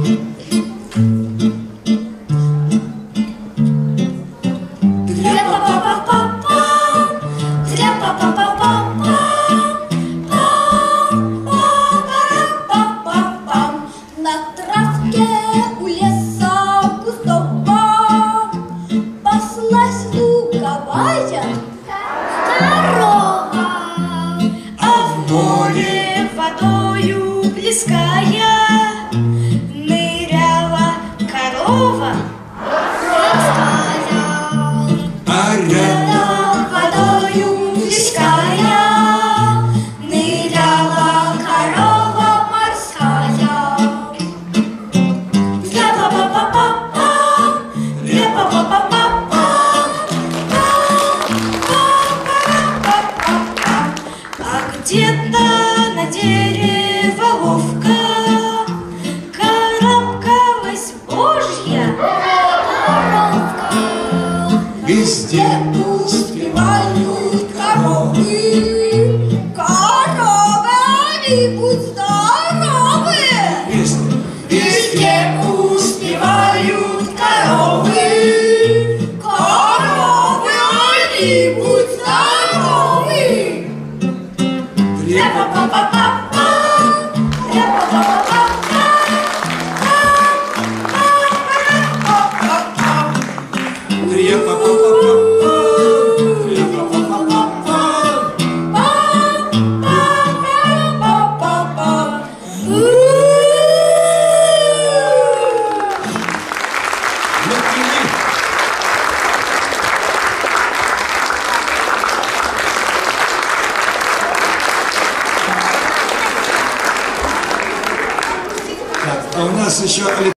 Водою плеская, ныряла корова морская. А рядом водою плеская, ныряла корова морская. Ля-па-па-па-па-па, ля-па-па-па-па-па, а где-то на дерево ловко карабкалась Божья коровка. Везде успевают коровы, коровы, они будь здоровы. Везде успевают коровы, коровы, они будь здоровы. Ля-па-па-па-па-па, ля-па-па-па-па-па, а у нас еще